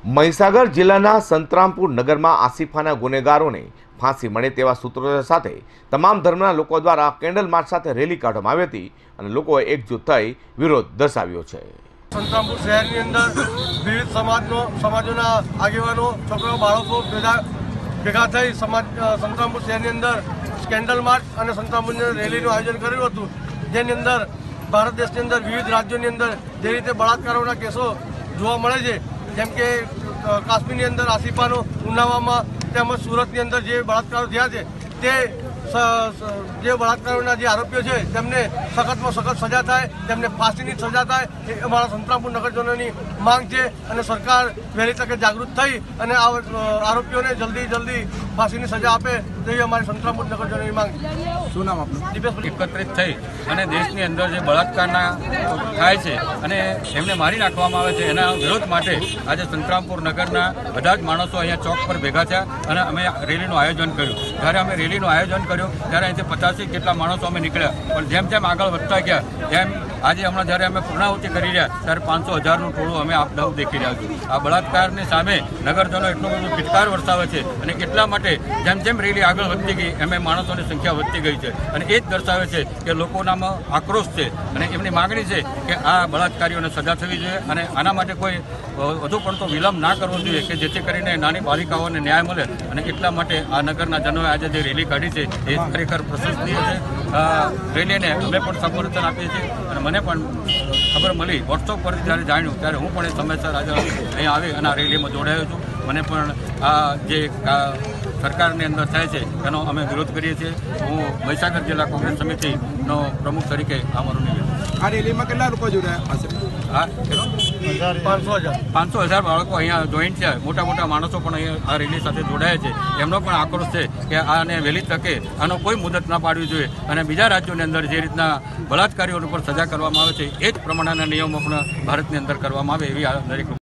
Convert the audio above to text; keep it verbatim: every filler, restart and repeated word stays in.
મહીસાગર જિલ્લાના સંતરામપુર નગરમાં આસિફાના ગુનેગારોને ફાંસી મળે તેવા સૂત્રો સાથે તમામ ધર્મના લોકો દ્વારા કેન્ડલ માર્ચ સાથે રેલી કાઢવામાં આવી હતી અને લોકોએ એકજૂથ થઈ વિરોધ દર્શાવ્યો છે। સંતરામપુર શહેરની અંદર વિવિધ સમાજનો સમાજોના આગેવાનો છોકરાઓ બાળકો ભેગા ભેગા થઈ સમાજ સંતરામપુર શહેરની અંદર કેન્ડલ માર્ચ અને સંતરામપુરની રેલીનું આયોજન કરેલું હતું, જેની અંદર ભારત દેશની અંદર વિવિધ રાજ્યોની અંદર જે રીતે બળાત્કારોના કેસો જોવા મળે છે, જેમ કે કાશ્મીરની અંદર આસિફાનો, ઉન્નાવામાં તેમજ સુરતની અંદર જે બળાત્કારો થયા છે તે જે બળાત્કારોના જે આરોપીઓ છે તેમને સખતમાં સખત સજા થાય, તેમને ફાંસીની સજા થાય એ અમારા સંતરામપુર નગરજનોની માંગ છે। અને સરકાર વહેલી તકે જાગૃત થઈ અને આ આરોપીઓને જલ્દી જલ્દી ફાંસીની સજા આપે તેવી અમારી સંતરામપુર નગરજનોની માંગ છે। શું નામ આપનું? દીપેશ એકત્રિત થઈ અને દેશની અંદર જે બળાત્કારના થાય છે અને એમને મારી નાખવામાં આવે છે એના વિરોધ માટે આજે સંતરામપુર નગરના બધા જ માણસો અહીંયા ચોક પર ભેગા થયા અને અમે રેલીનું આયોજન કર્યું। જ્યારે અમે રેલીનું આયોજન કર્યું ત્યારે અહીંથી પચાસી જેટલા માણસો અમે નીકળ્યા, પણ જેમ જેમ આગળ વધતા ગયા તેમ આજે હમણાં જ્યારે અમે પૂર્ણાહુતિ કરી રહ્યા ત્યારે પાંચસો હજારનું ટોળું અમે આપદાઉ દેખી રહ્યા છું। આ બળાત્કારની સામે નગરજનો એટલું બધું ફિટકાર વરસાવે છે અને એટલા માટે જેમ જેમ રેલી આગળ વધતી ગઈ એમ માણસોની સંખ્યા વધતી ગઈ છે અને એ જ દર્શાવે છે કે લોકોનામાં આક્રોશ છે અને એમની માગણી છે કે આ બળાત્કારીઓને સજા થવી જોઈએ અને આના માટે કોઈ વધુ પડતો વિલંબ ના કરવો જોઈએ કે જેથી કરીને નાની બાલિકાઓને ન્યાય મળે અને એટલા માટે આ નગરના જનોએ આજે જે રેલી કાઢી છે એ ખરેખર પ્રશંસનીય છે। રેલીને અમે પણ સમર્થન આપીએ છીએ અને મને પણ ખબર મળી વોટ્સઅપ પરથી જ્યારે જાણ્યું ત્યારે હું પણ એ સમયસર આજે અહીંયા આવી અને આ રેલીમાં જોડાયો છું। મને પણ આ જે સરકારની અંદર થાય છે એનો અમે વિરોધ કરીએ છીએ। હું મહીસાગર જિલ્લા કોંગ્રેસ સમિતિનો પ્રમુખ તરીકે આ મારું નિવેદન। આ રેલીમાં કેટલા લોકો જોડાયા હશે? હા, પાંચસો હજાર પાંચસો હજાર બાળકો અહીંયા જોઈન્ટ છે, મોટા મોટા માણસો પણ અહીંયા આ રેલી સાથે જોડાયા છે। એમનો પણ આક્રોશ છે કે આને વહેલી તકે આનો કોઈ મુદત ના પાડવી જોઈએ અને બીજા રાજ્યોની અંદર જે રીતના બળાત્કારીઓ પર સજા કરવામાં આવે છે એ જ પ્રમાણેના નિયમો પણ ભારતની અંદર કરવામાં આવે એવી આ દરેક